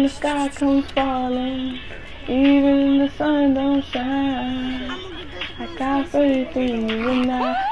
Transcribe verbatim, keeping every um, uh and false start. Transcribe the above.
the sky comes falling, even the sun don't shine. I got faith in you and I